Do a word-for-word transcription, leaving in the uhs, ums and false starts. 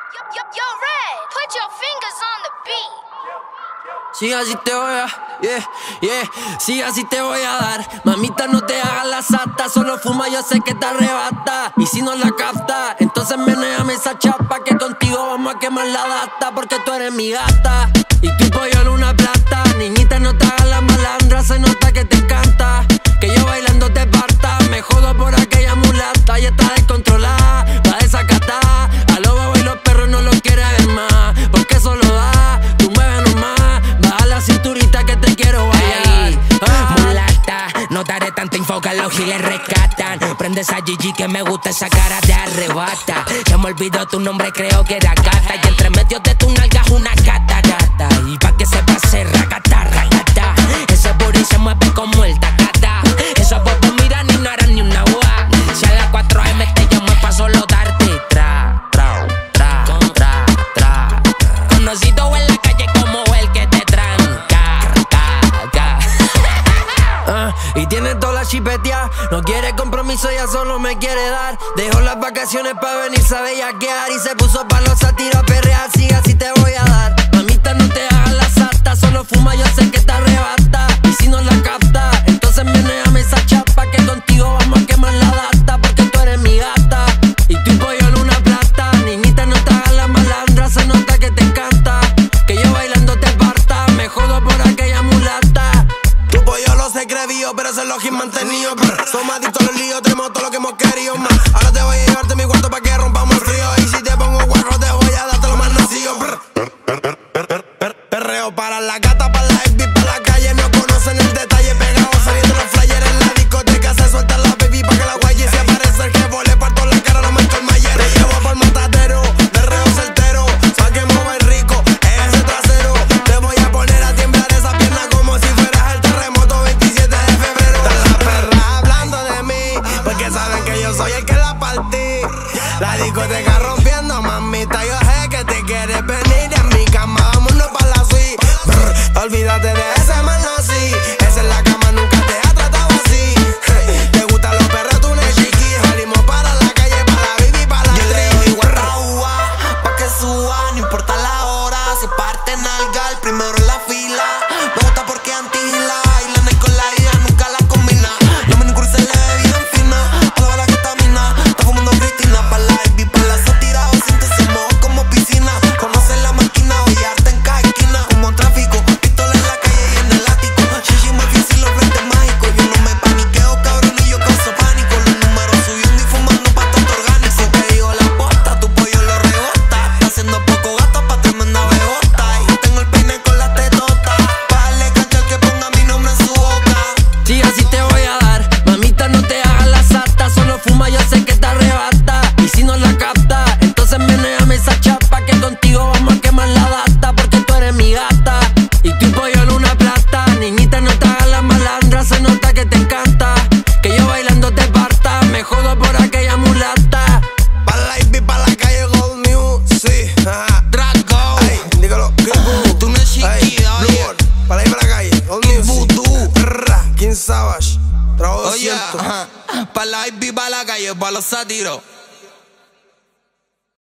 Yo, yo, yo, Red, put your fingers on the beat. Sí, así te voy a, yeah, yeah. Sí, así te voy a dar. Mamita, no te hagas la sata. Solo fuma, yo sé que te arrebata. Y si no la capta, entonces menéame esa chapa, que contigo vamos a quemar la data. Porque tú eres mi gata y tu pollo en una plata. Niñita, no te hagas la malandra, se nota que te encanta. Que yo bailando te parta. Me jodo por aquella mulata y está descontrolada, va desacatada. A los babos y los perros no lo quiere ver más, porque solo da, tú mueves nomás. Baja la cinturita que te quiero bailar. Ah. Mulata, no daré tanta info que los giles rescatan. Prende esa Gigi que me gusta, esa cara te arrebata. Ya me olvidó tu nombre, creo que era Gata. Y entre medio de tu nalgas una gata, gata. Y pa' que se pase, racata, racata. Ese booty se mueve como el tacata. Esos bobos miran y no harán ni una boa. Si a las cuatro eme te llamo pa' solo darte tra, tra, tra, tra, tra. Conocido en la calle como el que te tranca, ca, ca. Ah, y tiene toda la chipetea, no quiere compromiso, ya solo me quiere dar. Dejó las vacaciones pa' venirse a bellaquear y se puso pa' los tiros a perrear. Sigue, así te voy a dar. Mamita, no te hagas la sata, solo fuma, yo sé que te arrebata. Y si no la capta, entonces menéame esa chapa, que contigo vamos a quemar la data. Porque tú eres mi gata y tu pollo en una plata. Niñita, no te hagas la malandra, se nota que te encanta. Que yo bailando te parta, me jodo por aquella mulata. Tu pollo lo sé crevío, pero ese es lo que mantenido. Somos adictos a los líos, tenemos todo lo que hemos querido más. Ahora te voy a llevarte a mi cuarto pa' que rompamos el frío. Y si te pongo guarro te voy a darte lo más nacido. Perreo para la gata, para la baby, para la calle. No conocen el detalle, pegados saliendo los flyers en la discoteca. Se suelta la baby pa' que la guaye. Si aparece el jevo, le parto la cara, no marco el mayer. Te llevo por matadero, perreo certero. Pa' que mueva el rico, ese trasero. Te voy a poner a temblar esa pierna como si fueras el terremoto veintisiete de febrero. Están las perras hablando de mí, porque saben que yo soy el que la partí. La discoteca rompiendo, mamita, yo sé que te quieres venir en mi cama. Vámonos pa' la suite. Brr, olvídate de ese man así. Esa en la cama nunca te ha tratado así. Hey, te gustan los perros, tú eres chiqui. Salimos para la calle, para la baby, para la tri. Pa' que suba, no importa la hora. Se parte nalga, el primero en la fila. Me gusta porque antila. Y la con la hija nunca la combina. La manicure se le ve bien fina. A la bala que camina, está fumando Cristina. Pa' la baby, pa' la satira. Siente ese mojo como piscina. Conoce la máquina, oye arte en cada esquina. Como tráfico, pistola en la calle y en el ático. Shishi me difícil, los frentes mágicos. Yo no me paniqueo, cabrón, y yo causo pánico. Los números subiendo y fumando pa' tanto orgánico. Si te digo la posta, tu pollo lo rebota. Está haciendo poco gato pa' tremenda bebota. Y tengo el peine con la tetota. Pa' darle cancha al que ponga mi nombre en su boca. Sí, así te voy a dar. Mamita, no te hagas la sata, solo fuma, yo sé que te arrebata. Y si no la capta, entonces menéame esa chapa, que contigo vamos a quemar la data. Porque tú eres mi gata y tu pollo en una plata. Niñita, no te hagas la malandra, se nota que te encanta. Que yo bailando te parta, me jodo por aquella mulata. Pa' la baby, pa' la calle, Gold Music. Ajá. Drago. Ay, dígalo, Kibu. Tú no es Ay, chiquita, Blue oye. World, pa' la baby, pa' la calle, Gold Music. Voodoo. Rra, King Savage. Trabajo Oye, doscientos. ajá. Pa' la baby, pa' la calle, pa' los sátiros.